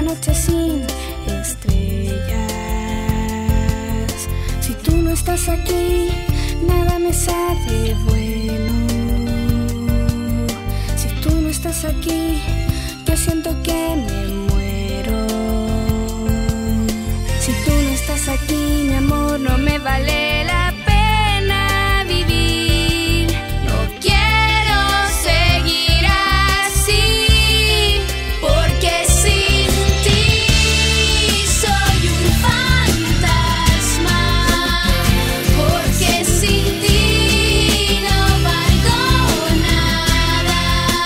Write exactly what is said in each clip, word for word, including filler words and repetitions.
noche sin estrellas. Si tú no estás aquí, nada me sabe bueno. Si tú no estás aquí, yo siento que me muero. Si tú no estás aquí, mi amor, no me vale la pena vivir. No quiero seguir así, porque sin ti soy un fantasma, porque sin ti no valgo nada.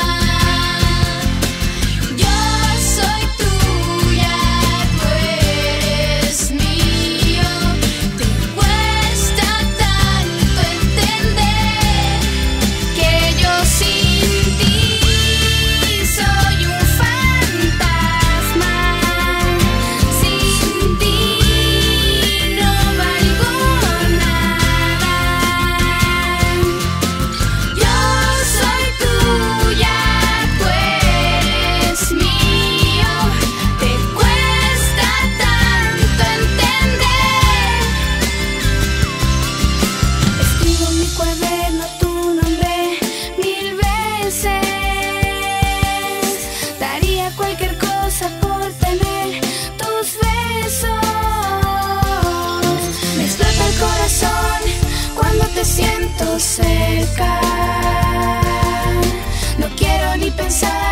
Yo soy tuya, tú eres mío. Te cuesta tanto entender que yo sin ti soy un fantasma. Sin ti no valgo nada. Yo soy tuya, tú eres mío. Te cuesta tanto entender. Escribo en mi cuaderno tu nombre mil veces. Daría cualquier cosa por tener tus besos. Me explota el corazón cuando te siento cerca. No quiero ni pensar